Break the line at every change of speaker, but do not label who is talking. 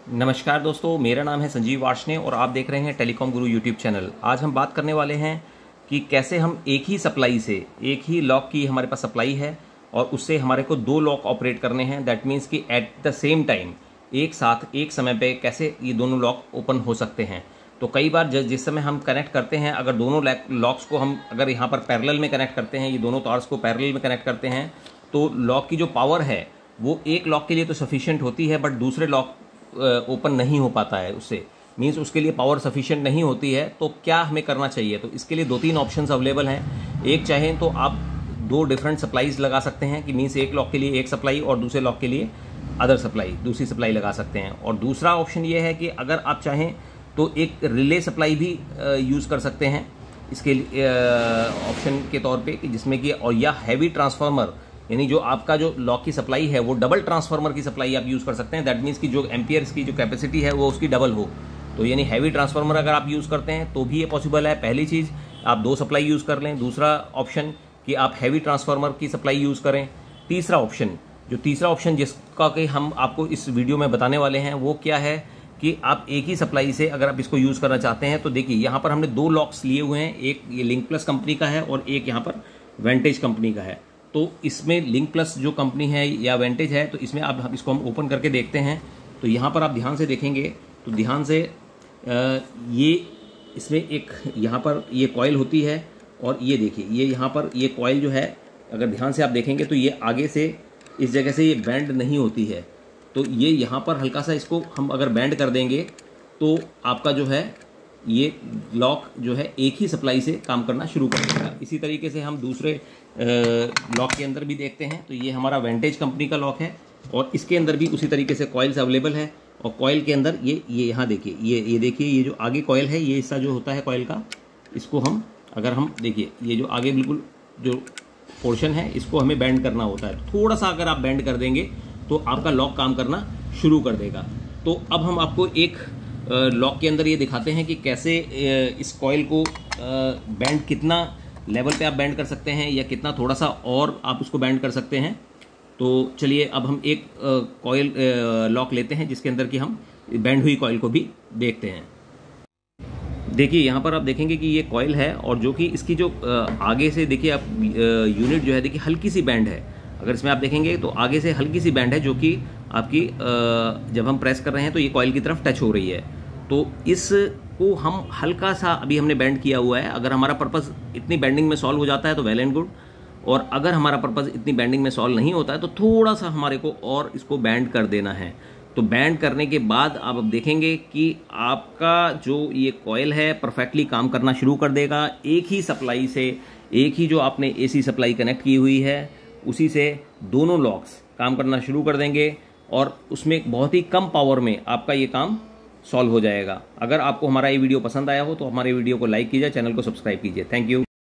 नमस्कार दोस्तों, मेरा नाम है संजीव वार्ष्णेय और आप देख रहे हैं टेलीकॉम गुरु यूट्यूब चैनल। आज हम बात करने वाले हैं कि कैसे हम एक ही सप्लाई से, एक ही लॉक की हमारे पास सप्लाई है और उससे हमारे को दो लॉक ऑपरेट करने हैं। दैट मीन्स कि एट द सेम टाइम, एक साथ एक समय पे कैसे ये दोनों लॉक ओपन हो सकते हैं। तो कई बार जिस समय हम कनेक्ट करते हैं, अगर दोनों लॉक्स को हम अगर यहाँ पर पैरेलल में कनेक्ट करते हैं, ये दोनों तार्स को पैरेलल में कनेक्ट करते हैं, तो लॉक की जो पावर है वो एक लॉक के लिए तो सफिशिएंट होती है, बट दूसरे लॉक ओपन नहीं हो पाता है। उससे मीन्स उसके लिए पावर सफिशिएंट नहीं होती है। तो क्या हमें करना चाहिए? तो इसके लिए दो तीन ऑप्शंस अवेलेबल हैं। एक चाहें तो आप दो डिफरेंट सप्लाईज लगा सकते हैं कि मीन्स एक लॉक के लिए एक सप्लाई और दूसरे लॉक के लिए अदर सप्लाई, दूसरी सप्लाई लगा सकते हैं। और दूसरा ऑप्शन ये है कि अगर आप चाहें तो एक रिले सप्लाई भी यूज़ कर सकते हैं इसके लिए ऑप्शन के तौर पे, कि जिसमें कि और या हैवी ट्रांसफार्मर, यानी जो आपका जो लॉक की सप्लाई है वो डबल ट्रांसफार्मर की सप्लाई आप यूज़ कर सकते हैं। दैट मीन्स कि जो एम्पियर्स की जो कैपेसिटी है वो उसकी डबल हो। तो यानी हैवी ट्रांसफार्मर अगर आप यूज़ करते हैं तो भी ये पॉसिबल है। पहली चीज़, आप दो सप्लाई यूज़ कर लें। दूसरा ऑप्शन कि आप हैवी ट्रांसफार्मर की सप्लाई यूज़ करें। तीसरा ऑप्शन जिसका कि हम आपको इस वीडियो में बताने वाले हैं वो क्या है कि आप एक ही सप्लाई से अगर आप इसको यूज़ करना चाहते हैं तो देखिए, यहाँ पर हमने दो लॉक्स लिए हुए हैं। एक ये लिंक प्लस कंपनी का है और एक यहाँ पर वेंटेज कंपनी का है। तो इसमें लिंक प्लस जो कंपनी है या वेंटेज है, तो इसमें आप इसको हम ओपन करके देखते हैं। तो यहाँ पर आप ध्यान से देखेंगे तो ध्यान से ये इसमें एक यहाँ पर ये कॉइल होती है और ये देखिए ये यहाँ पर ये कॉइल जो है, अगर ध्यान से आप देखेंगे तो ये आगे से इस जगह से ये बैंड नहीं होती है। तो ये यहाँ पर हल्का सा इसको हम अगर बैंड कर देंगे तो आपका जो है ये लॉक जो है एक ही सप्लाई से काम करना शुरू कर देगा। इसी तरीके से हम दूसरे लॉक के अंदर भी देखते हैं। तो ये हमारा वेंटेज कंपनी का लॉक है और इसके अंदर भी उसी तरीके से कॉइल्स अवेलेबल है। और कॉइल के अंदर ये यहाँ देखिए, ये देखिए, ये जो आगे कॉइल है, ये हिस्सा जो होता है कॉइल का, इसको हम अगर हम देखिए, ये जो आगे बिल्कुल जो पोर्शन है इसको हमें बैंड करना होता है। थोड़ा सा अगर आप बैंड कर देंगे तो आपका लॉक काम करना शुरू कर देगा। तो अब हम आपको एक लॉक के अंदर ये दिखाते हैं कि कैसे इस कॉइल को बैंड, कितना लेवल पे आप बैंड कर सकते हैं या कितना थोड़ा सा और आप उसको बैंड कर सकते हैं। तो चलिए अब हम एक कॉइल लॉक लेते हैं जिसके अंदर कि हम बैंड हुई कॉइल को भी देखते हैं। देखिए यहाँ पर आप देखेंगे कि ये कॉइल है और जो कि इसकी जो आगे से देखिए आप यूनिट जो है, देखिए हल्की सी बैंड है। अगर इसमें आप देखेंगे तो आगे से हल्की सी बैंड है जो कि आपकी जब हम प्रेस कर रहे हैं तो ये कॉइल की तरफ टच हो रही है। तो इसको हम हल्का सा अभी हमने बैंड किया हुआ है। अगर हमारा पर्पज़ इतनी बैंडिंग में सॉल्व हो जाता है तो वेल एंड गुड, और अगर हमारा पर्पज़ इतनी बैंडिंग में सॉल्व नहीं होता है तो थोड़ा सा हमारे को और इसको बैंड कर देना है। तो बैंड करने के बाद आप अब देखेंगे कि आपका जो ये कॉइल है परफेक्टली काम करना शुरू कर देगा। एक ही सप्लाई से, एक ही जो आपने एसी सप्लाई कनेक्ट की हुई है उसी से दोनों लॉक्स काम करना शुरू कर देंगे और उसमें बहुत ही कम पावर में आपका ये काम सॉल्व हो जाएगा। अगर आपको हमारा ये वीडियो पसंद आया हो तो हमारे वीडियो को लाइक कीजिए, चैनल को सब्सक्राइब कीजिए। Thank you.